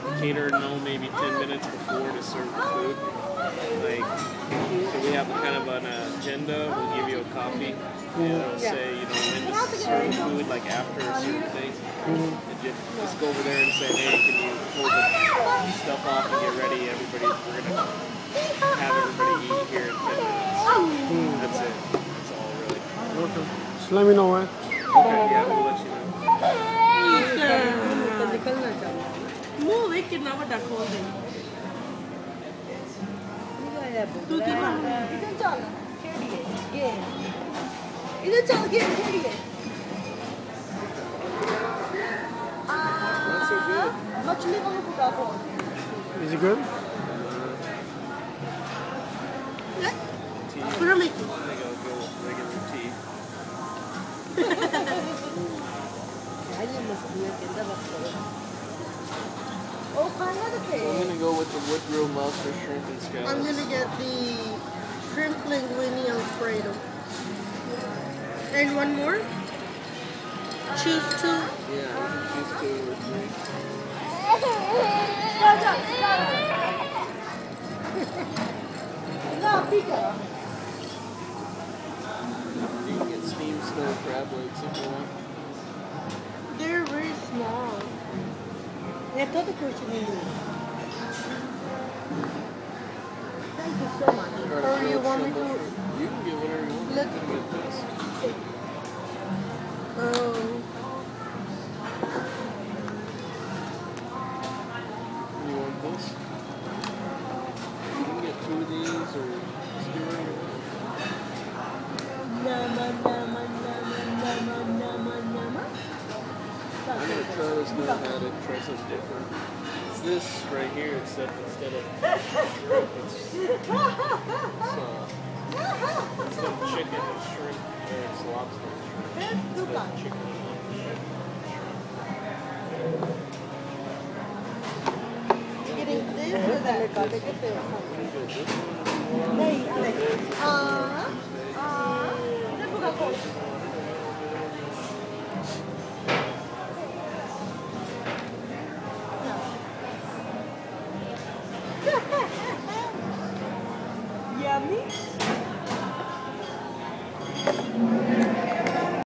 let the caterer know maybe 10 minutes before to serve the food. Like, so we have kind of an agenda. We'll give you a copy, and it'll say, you know, when to serve the food, like after a certain thing. And just go over there and say, hey, can you pull the stuff off and get ready? Everybody, we're gonna have everybody eat here in 10 minutes. That's it. That's all, really. Okay. Just let me know, right? Okay, yeah, we'll let you know. Move it, कितना बड़ा खोल दे। तू कितना? इधर चल, खेलिए। इधर चल, खेलिए। मछली को भी पका दो। Is it good? Khurram, I think I'll go with regular tea. Oh, kind of okay. I'm gonna go with the wood grilled lobster, shrimp, and scallops. I'm gonna get the shrimp linguine alfredo. And one more? Choose two. Yeah, choose 2 or 3. No, pica. You can get steamed snow crab legs if you want. They're very small. Thank you so much. Or you want me to? You can get whatever you want. Let's get this. You want this? You can get 2 of these or just do whatever you want. I'm gonna try this new habit, try something different. It's this right here, except instead of shrimp, it's instead of chicken, it's shrimp, or it's lobster. Instead of chicken, it's shrimp. Getting this or that? I'm gonna go this way.